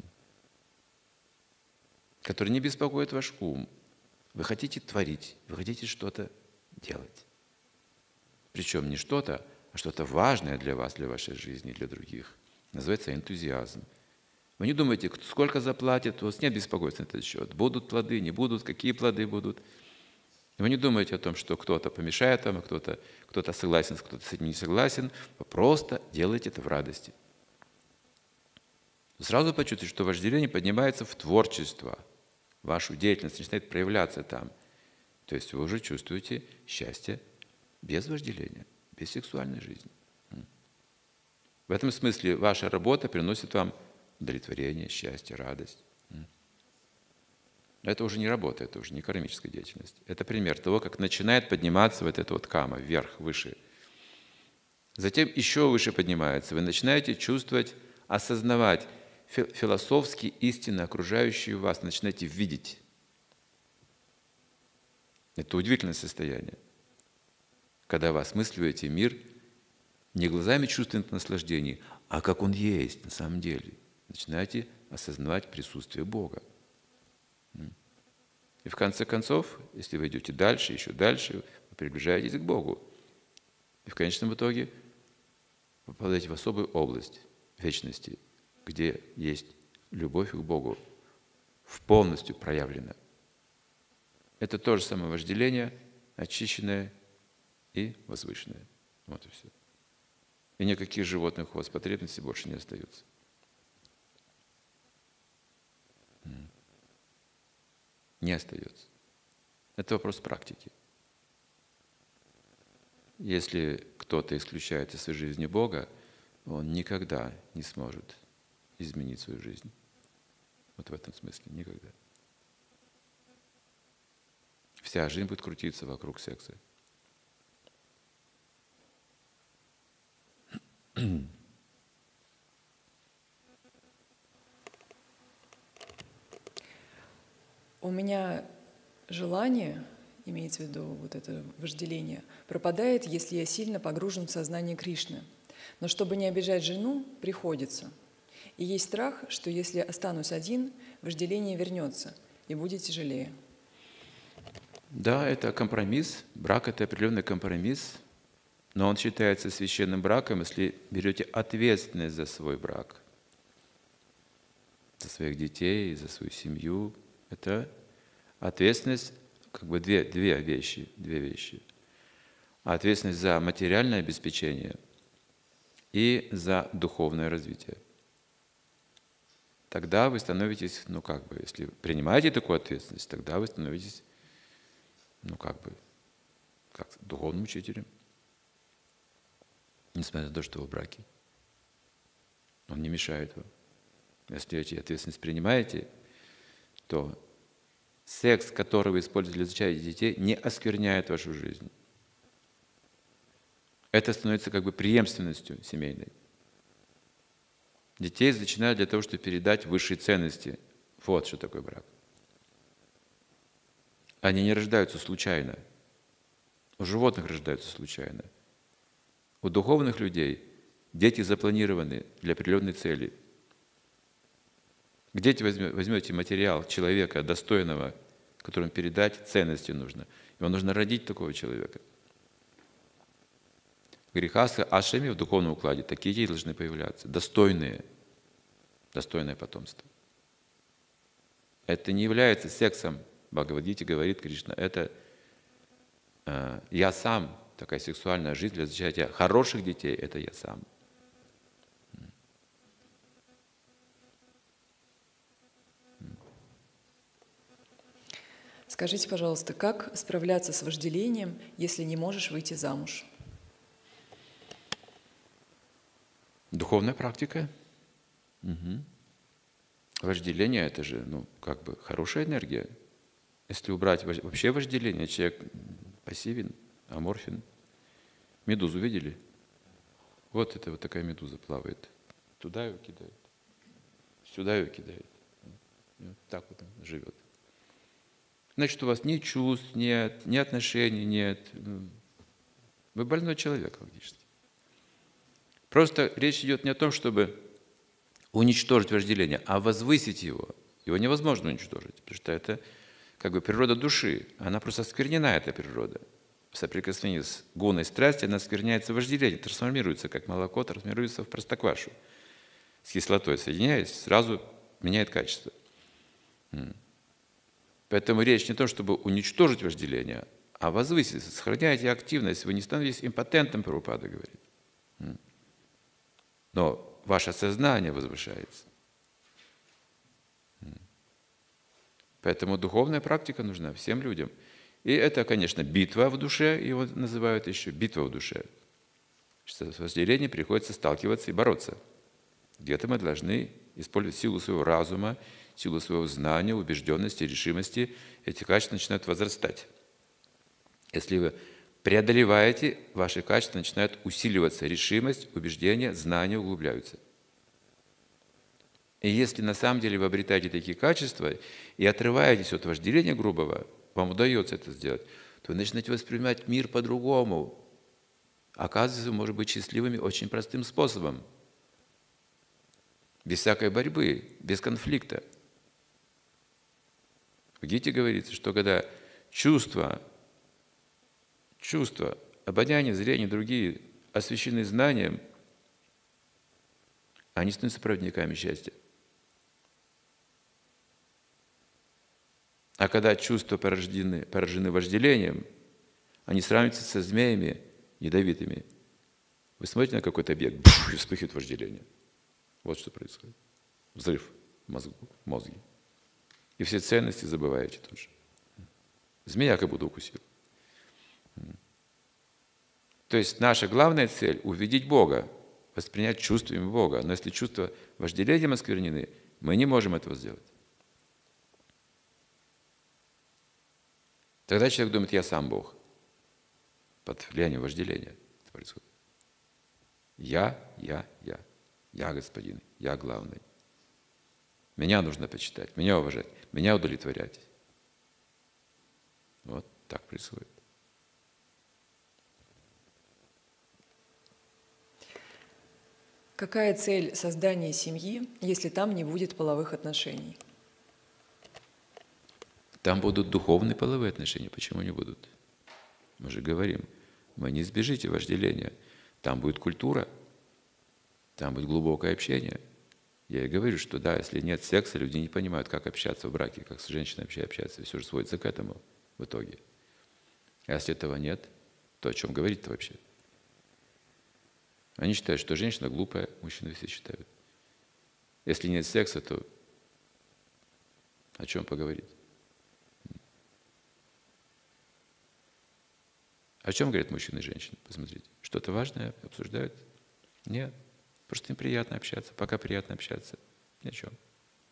который не беспокоит ваш ум. Вы хотите творить, вы хотите что-то делать. Причем не что-то, а что-то важное для вас, для вашей жизни, для других. Называется энтузиазм. Вы не думаете, сколько заплатят, у вас нет беспокойства на этот счет. Будут плоды, не будут, какие плоды будут. Вы не думаете о том, что кто-то помешает вам, а кто-то согласен, кто-то с этим не согласен. Вы просто делаете это в радости. Вы сразу почувствуете, что вожделение поднимается в творчество. Вашу деятельность начинает проявляться там. То есть вы уже чувствуете счастье без вожделения, без сексуальной жизни. В этом смысле ваша работа приносит вам удовлетворение, счастье, радость. Это уже не работа, это уже не кармическая деятельность. Это пример того, как начинает подниматься вот эта вот кама вверх, выше. Затем еще выше поднимается. Вы начинаете чувствовать, осознавать философски истины, окружающие вас, начинаете видеть. Это удивительное состояние, когда вы осмысливаете мир не глазами чувственных наслаждений, а как он есть на самом деле. Начинаете осознавать присутствие Бога. И в конце концов, если вы идете дальше, еще дальше, вы приближаетесь к Богу. И в конечном итоге вы попадаете в особую область вечности, где есть любовь к Богу, полностью проявлена. Это то же самое вожделение, очищенное и возвышенное. Вот и все. И никаких животных у вас потребностей больше не остается. Не остается. Это вопрос практики. Если кто-то исключает из своей жизни Бога, он никогда не сможет изменить свою жизнь. Вот в этом смысле никогда. Вся жизнь будет крутиться вокруг секса. У меня желание, имеется в виду вот это вожделение, пропадает, если я сильно погружен в сознание Кришны. Но чтобы не обижать жену, приходится. И есть страх, что если останусь один, вожделение вернется и будет тяжелее. Да, это компромисс. Брак – это определенный компромисс, но он считается священным браком, если берете ответственность за свой брак, за своих детей, за свою семью. Это ответственность, как бы две вещи. Ответственность за материальное обеспечение и за духовное развитие. Тогда вы становитесь, если принимаете такую ответственность, тогда вы становитесь, как духовным учителем. Несмотря на то, что вы в браке. Он не мешает вам. Если эти ответственность принимаете, то секс, который вы используете для зачатия детей, не оскверняет вашу жизнь. Это становится как бы преемственностью семейной. Детей зачинают для того, чтобы передать высшие ценности. Вот что такое брак. Они не рождаются случайно. У животных рождаются случайно. У духовных людей дети запланированы для определенной цели. Где возьмете материал человека достойного, которому передать ценности нужно? Его нужно родить такого человека. В грехастхе ашраме, в духовном укладе, такие дети должны появляться, достойное потомство. Это не является сексом. Бхагавад-гите говорит Кришна, это я сам, такая сексуальная жизнь для зачатия хороших детей, это я сам. Скажите, пожалуйста, как справляться с вожделением, если не можешь выйти замуж? Духовная практика. Вожделение – это же, как бы хорошая энергия. Если убрать вообще вожделение, человек пассивен, аморфен. Медузу видели? Вот это вот такая медуза плавает. Туда ее кидает, сюда ее кидает. И вот так вот он живет. Значит, у вас ни чувств нет, ни отношений нет. Вы больной человек логически. Просто речь идет не о том, чтобы уничтожить вожделение, а возвысить его. Его невозможно уничтожить, потому что это как бы природа души. Она просто осквернена, эта природа. В соприкосновении с гуной страсти она оскверняется вожделение, трансформируется, как молоко трансформируется в простоквашу. С кислотой соединяясь, сразу меняет качество. Поэтому речь не о том, чтобы уничтожить вожделение, а возвысить, сохраняйте активность, вы не становитесь импотентом, Прабхупада говорит. Но ваше сознание возвышается. Поэтому духовная практика нужна всем людям. И это, конечно, битва в душе, его называют еще битва в душе. Что с вожделением приходится сталкиваться и бороться. Где-то мы должны использовать силу своего разума, силу своего знания, убежденности, решимости. Эти качества начинают возрастать. Если вы преодолеваете, ваши качества начинают усиливаться. Решимость, убеждение, знания углубляются. И если на самом деле вы обретаете такие качества и отрываетесь от вожделения грубого, вам удается это сделать, то вы начинаете воспринимать мир по-другому. Оказывается, вы можете быть счастливыми очень простым способом. Без всякой борьбы, без конфликта. В Гите говорится, что когда чувства, обоняние, зрение, другие освящены знанием, они становятся проводниками счастья. А когда чувства поражены вожделением, они сравниваются со змеями ядовитыми. Вы смотрите на какой-то объект, и вспыхивает вожделение. Вот что происходит. Взрыв в мозге. И все ценности забываете тут же. Змея как будто укусила. То есть наша главная цель – увидеть Бога, воспринять чувствами Бога. Но если чувства вожделением осквернены, мы не можем этого сделать. Тогда человек думает, я сам Бог. Под влиянием вожделения это происходит. Я. Я господин, я главный. Меня нужно почитать, меня уважать, меня удовлетворять. Вот так происходит. Какая цель создания семьи, если там не будет половых отношений? Там будут духовные половые отношения. Почему не будут? Мы же говорим, вы не избежите вожделения. Там будет культура, там будет глубокое общение. Я и говорю, что да, если нет секса, люди не понимают, как общаться в браке, как с женщиной вообще общаться. Все же сводится к этому в итоге. А если этого нет, то о чем говорить-то вообще? Они считают, что женщина глупая, мужчины все считают. Если нет секса, то о чем поговорить? О чем говорят мужчины и женщины? Посмотрите. Что-то важное обсуждают? Нет. Просто им приятно общаться. Пока приятно общаться. Ни о чем.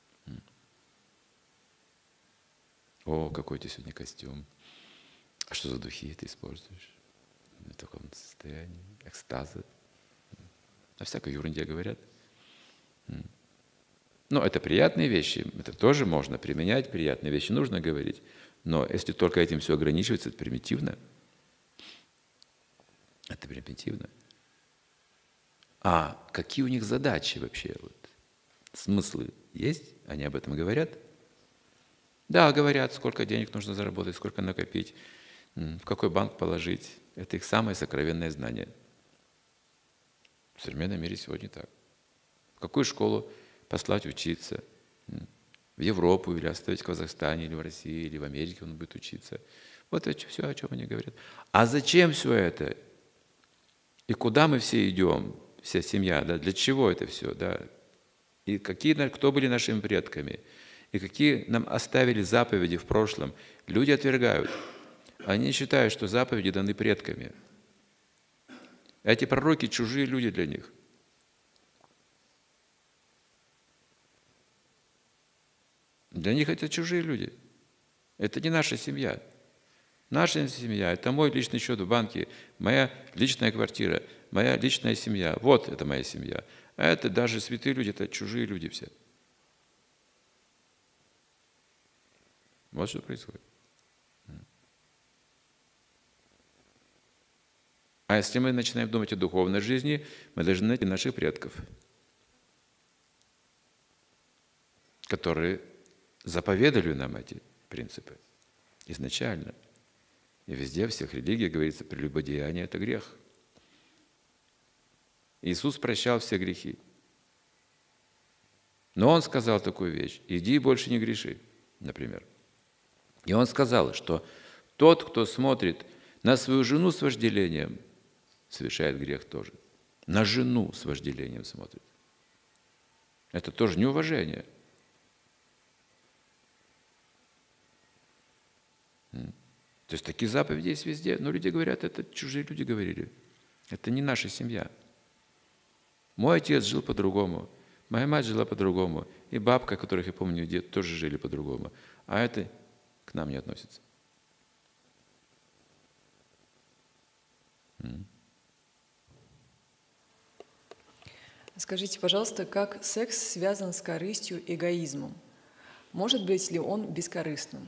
О, какой у тебя сегодня костюм. А что за духи ты используешь? В таком состоянии экстаза. О всякой ерунде говорят. Но это приятные вещи. Это тоже можно применять. Приятные вещи нужно говорить. Но если только этим все ограничивается, это примитивно. Это примитивно. А какие у них задачи вообще? Вот, смыслы есть? Они об этом говорят? Да, говорят, сколько денег нужно заработать, сколько накопить, в какой банк положить. Это их самое сокровенное знание. В современном мире сегодня так. В какую школу послать учиться? в Европу, или оставить в Казахстане, или в России, или в Америке он будет учиться. Вот это все, о чем они говорят. А зачем все это? И куда мы все идем, вся семья, да? Для чего это все, да? И кто были нашими предками, и какие нам оставили заповеди в прошлом, люди отвергают. Они считают, что заповеди даны предками. Эти пророки – чужие люди для них. Для них это чужие люди. Это не наша семья. Наша семья – это мой личный счет в банке, моя личная квартира, моя личная семья. Вот это моя семья. А это даже святые люди, это чужие люди все. Вот что происходит. А если мы начинаем думать о духовной жизни, мы должны найти наших предков, которые заповедали нам эти принципы изначально. И везде, в всех религиях говорится, прелюбодеяние – это грех. Иисус прощал все грехи. Но Он сказал такую вещь: иди и больше не греши, например. И Он сказал, что тот, кто смотрит на свою жену с вожделением, совершает грех тоже. На жену с вожделением смотрит. Это тоже неуважение. То есть такие заповеди есть везде. Но люди говорят, это чужие люди говорили. Это не наша семья. Мой отец жил по-другому, моя мать жила по-другому, и бабка, которых я помню, дед, тоже жили по-другому. А это к нам не относится. Скажите, пожалуйста, как секс связан с корыстью, эгоизмом? Может быть ли он бескорыстным?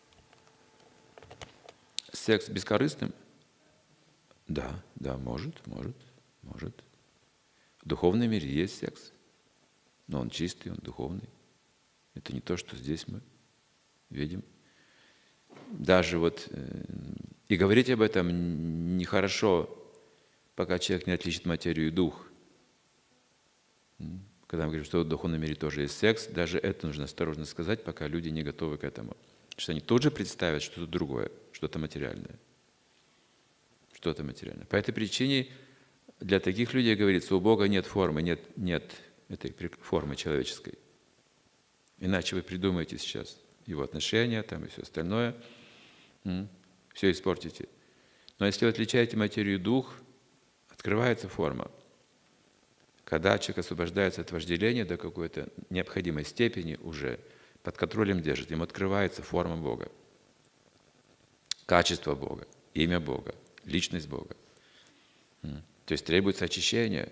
Секс бескорыстным? Да, может. В духовном мире есть секс, но он чистый, он духовный. Это не то, что здесь мы видим. Даже и говорить об этом нехорошо, пока человек не отличит материю и дух. Когда мы говорим, что в духовном мире тоже есть секс, даже это нужно осторожно сказать, пока люди не готовы к этому. Потому что они тут же представят что-то другое, что-то материальное. Что-то материальное. По этой причине для таких людей говорится, у Бога нет формы, нет этой формы человеческой. Иначе вы придумаете сейчас его отношения там, и все остальное, все испортите. Но если вы отличаете материю и дух, открывается форма. Когда человек освобождается от вожделения до какой-то необходимой степени уже, под контролем держит, ему открывается форма Бога, качество Бога, имя Бога, личность Бога. То есть требуется очищение.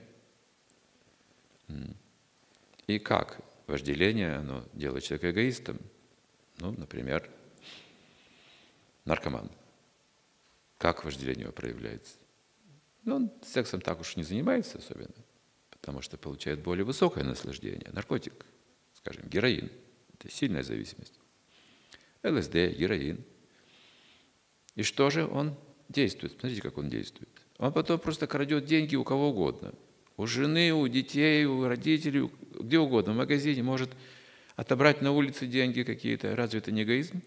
И как? Вожделение, оно делает человека эгоистом. Например, наркоман. Как вожделение его проявляется? Он сексом так уж не занимается особенно, потому что получает более высокое наслаждение. Наркотик, скажем, героин. Это сильная зависимость. ЛСД, героин. И что же он действует? Смотрите, как он действует. Он потом просто крадет деньги у кого угодно. У жены, у детей, у родителей, где угодно. В магазине может отобрать на улице деньги какие-то. Разве это не эгоизм?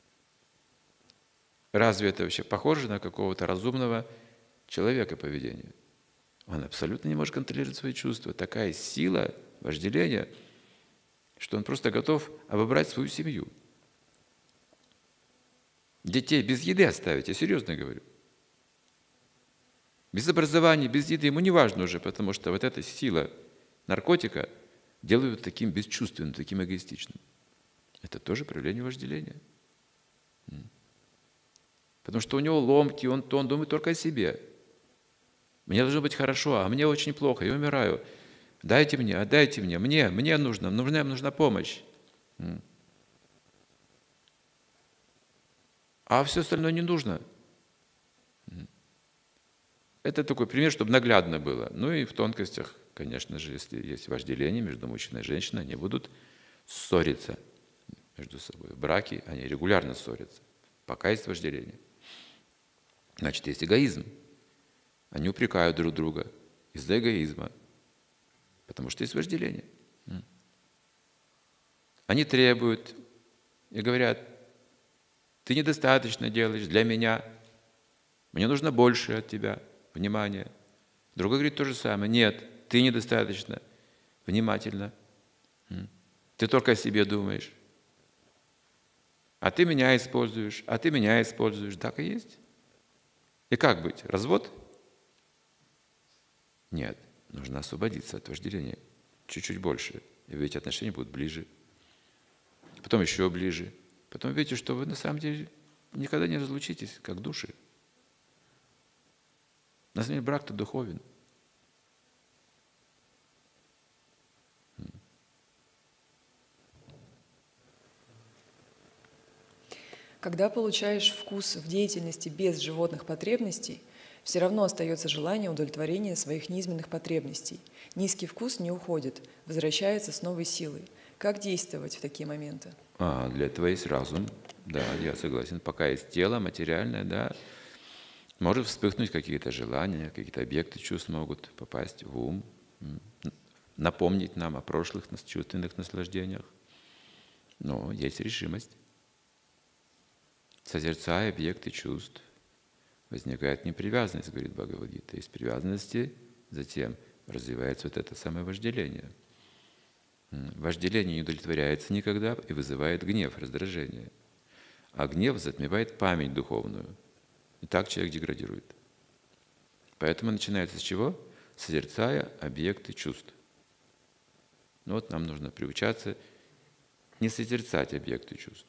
Разве это вообще похоже на какого-то разумного человека поведения? Он абсолютно не может контролировать свои чувства. Такая сила вожделения, что он просто готов обобрать свою семью. Детей без еды оставить, я серьезно говорю. Без образования, без еды, ему не важно уже, потому что вот эта сила наркотика делает таким бесчувственным, таким эгоистичным. Это тоже проявление вожделения. Потому что у него ломки, он думает только о себе. Мне должно быть хорошо, а мне очень плохо, я умираю. Дайте мне, отдайте мне, мне нужна помощь. А все остальное не нужно. Это такой пример, чтобы наглядно было. И в тонкостях, конечно же, если есть вожделение между мужчиной и женщиной, они будут ссориться между собой. В браке они регулярно ссорятся, пока есть вожделение. Значит, есть эгоизм. Они упрекают друг друга из-за эгоизма, потому что есть вожделение. Они требуют и говорят: ты недостаточно делаешь для меня, мне нужно больше от тебя внимания. Другой говорит то же самое: нет, ты недостаточно внимательно, ты только о себе думаешь, а ты меня используешь, а ты меня используешь. Так и есть. И как быть? Развод? Нет, нужно освободиться от вожделения. Чуть-чуть больше. И вы эти отношения будут ближе. Потом еще ближе. Потом видите, что вы на самом деле никогда не разлучитесь, как души. На самом деле брак-то духовен. Когда получаешь вкус в деятельности без животных потребностей, все равно остается желание удовлетворения своих низменных потребностей. Низкий вкус не уходит, возвращается с новой силой. Как действовать в такие моменты? Для этого есть разум. Да, я согласен. Пока есть тело материальное, да, может вспыхнуть какие-то желания, какие-то объекты чувств могут попасть в ум, напомнить нам о прошлых чувственных наслаждениях. Но есть решимость. Созерцая объекты чувств, возникает непривязанность, говорит Бхагавад-гита. Из привязанности затем развивается вот это самое вожделение. Вожделение не удовлетворяется никогда и вызывает гнев, раздражение. А гнев затмевает память духовную. И так человек деградирует. Поэтому начинается с чего? Созерцая объекты чувств. Ну вот нам нужно приучаться не созерцать объекты чувств,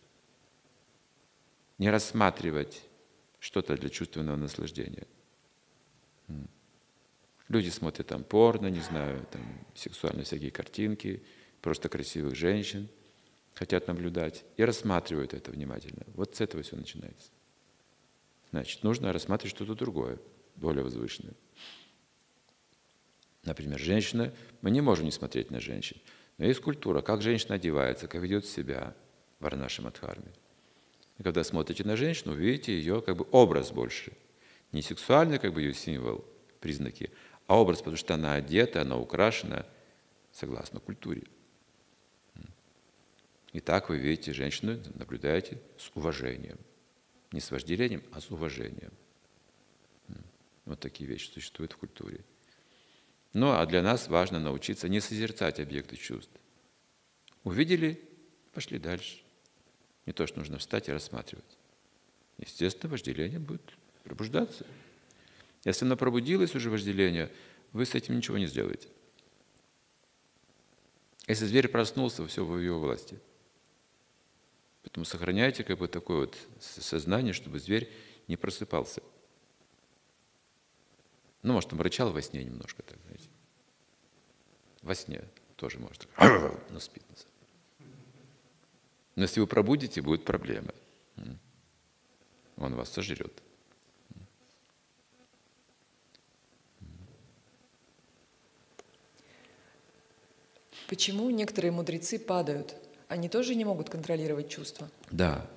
не рассматривать что-то для чувственного наслаждения. Люди смотрят там порно, не знаю, там сексуальные всякие картинки, просто красивых женщин, хотят наблюдать и рассматривают это внимательно. Вот с этого все начинается. Значит, нужно рассматривать что-то другое, более возвышенное. Например, женщина, мы не можем не смотреть на женщин, но есть культура, как женщина одевается, как ведет себя в Варнаши-Мадхарме. И когда смотрите на женщину, видите ее как бы образ больше. Не сексуальный как бы ее символ, признаки, а образ, потому что она одета, она украшена согласно культуре. И так вы видите женщину, наблюдаете с уважением. Не с вожделением, а с уважением. Вот такие вещи существуют в культуре. Ну, а для нас важно научиться не созерцать объекты чувств. Увидели, пошли дальше. Не то, что нужно встать и рассматривать. Естественно, вожделение будет пробуждаться. Если оно пробудилось уже вожделение, вы с этим ничего не сделаете. Если зверь проснулся, все в его власти. Поэтому сохраняйте как бы такое вот сознание, чтобы зверь не просыпался. Ну, может, он рычал во сне немножко, так, знаете. Во сне тоже может. Но спит. Но если вы пробудите, будет проблема. Он вас сожрет. Почему некоторые мудрецы падают? Они тоже не могут контролировать чувства? Да.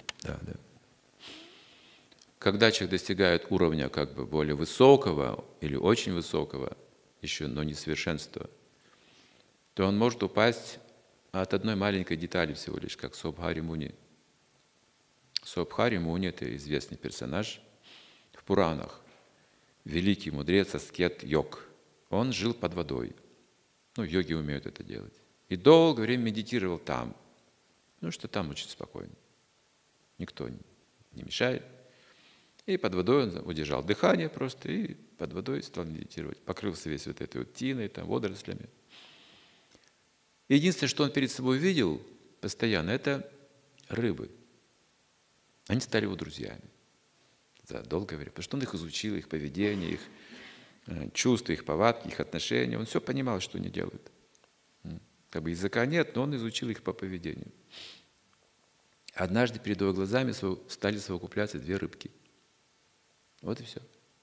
Когда человек достигает уровня как бы более высокого или очень высокого, еще, но не совершенства, то он может упасть от одной маленькой детали всего лишь, как Собхари Муни. Собхари Муни – это известный персонаж в Пуранах, великий мудрец, аскет, йог. Он жил под водой. Ну, йоги умеют это делать. И долгое время медитировал там. Ну, что там очень спокойно. Никто не мешает. И под водой он удержал дыхание просто, и под водой стал медитировать. Покрылся весь вот этой вот тиной, там, водорослями. Единственное, что он перед собой видел постоянно, это рыбы. Они стали его друзьями за долгое время, потому что он их изучил, их поведение, их чувства, их повадки, их отношения. Он все понимал, что они делают. Как бы языка нет, но он изучил их по поведению. Однажды перед его глазами стали совокупляться две рыбки. Вот и все.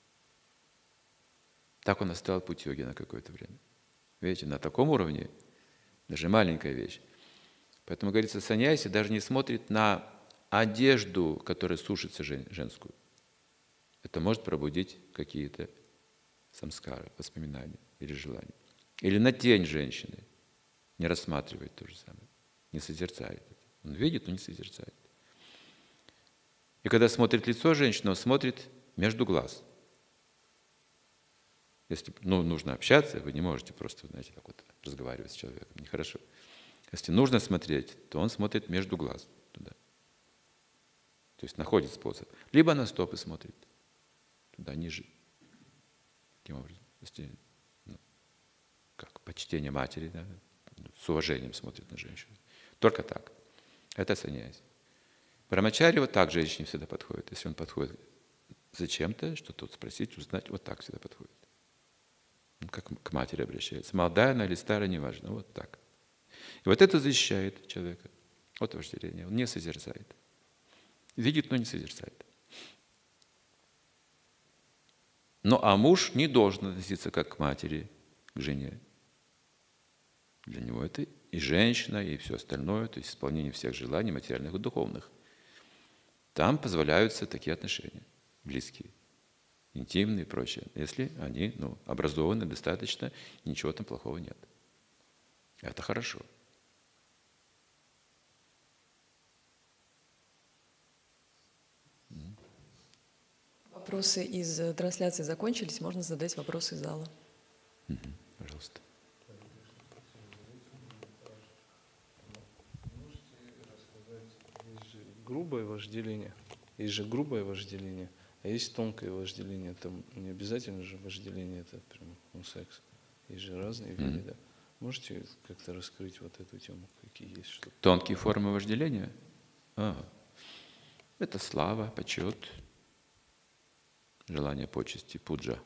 Так он оставил путь йоги на какое-то время. Видите, на таком уровне даже маленькая вещь. Поэтому, говорится, саньяси даже не смотрит на одежду, которая сушится женскую. Это может пробудить какие-то самскары, воспоминания или желания. Или на тень женщины. Не рассматривает то же самое. не созерцает. Он видит, но не созерцает. И когда смотрит лицо женщины, он смотрит между глаз. Если нужно общаться, вы не можете просто, знаете, так вот разговаривать с человеком. Нехорошо. Если нужно смотреть, то он смотрит между глаз туда. То есть находит способ. Либо на стопы смотрит, туда ниже. Таким образом. Если, как почтение матери, да, с уважением смотрит на женщину. Только так. Это саньяси. Брамачари вот так женщине всегда подходит. Если он подходит зачем-то, что-то спросить, узнать, вот так всегда подходит. Он как к матери обращается. Молодая она или старая, неважно. Вот так. И вот это защищает человека от вожделения. Он не созерцает. Видит, но не созерцает. Ну, а муж не должен относиться как к матери, к жене. Для него это и женщина, и все остальное, то есть исполнение всех желаний материальных и духовных. Там позволяются такие отношения, близкие, интимные и прочее, если они образованы достаточно, ничего там плохого нет. Это хорошо. Вопросы из трансляции закончились, можно задать вопросы из зала. Пожалуйста. Грубое вожделение. Есть же грубое вожделение, а есть тонкое вожделение. Там не обязательно же вожделение, это прям секс. Есть же разные виды, да. Можете как-то раскрыть вот эту тему, какие есть? Что-то? Тонкие формы вожделения? Это слава, почет, желание почести, пуджа.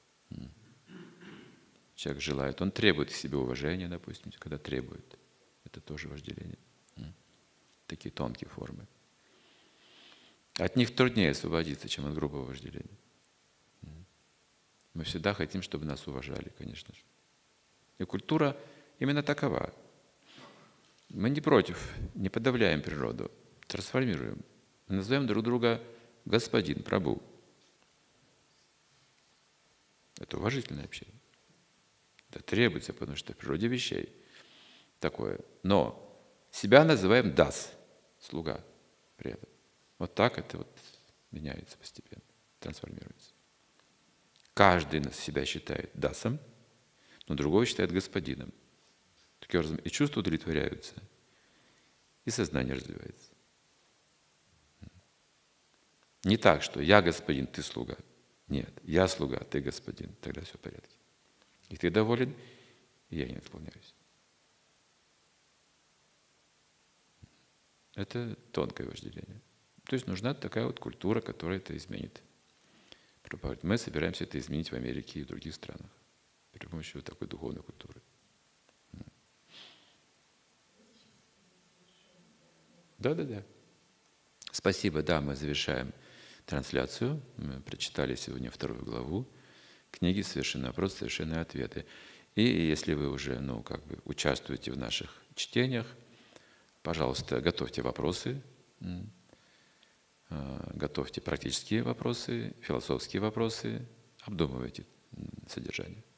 Человек желает, он требует к себе уважения, допустим, когда требует. Это тоже вожделение. Такие тонкие формы. От них труднее освободиться, чем от грубого вожделения. Мы всегда хотим, чтобы нас уважали, конечно же. И культура именно такова. Мы не против, не подавляем природу, трансформируем. Мы называем друг друга господин, прабху. Это уважительное общение. Это требуется, потому что в природе вещей такое. Но себя называем дас, слуга при этом. Вот так это вот меняется постепенно, трансформируется. Каждый нас себя считает дасом, но другой считает господином. Таким образом, и чувства удовлетворяются, и сознание развивается. Не так, что я господин, ты слуга. Нет, я слуга, ты господин. Тогда все в порядке. И ты доволен, и я не отклоняюсь. Это тонкое вожделение. То есть нужна такая вот культура, которая это изменит. Мы собираемся это изменить в Америке и в других странах при помощи вот такой духовной культуры. Да. Спасибо. Да, мы завершаем трансляцию. Мы прочитали сегодня 2 главу книги «Совершенный вопрос, совершенные ответы». И если вы уже участвуете в наших чтениях, пожалуйста, готовьте вопросы, готовьте практические вопросы, философские вопросы, обдумывайте содержание.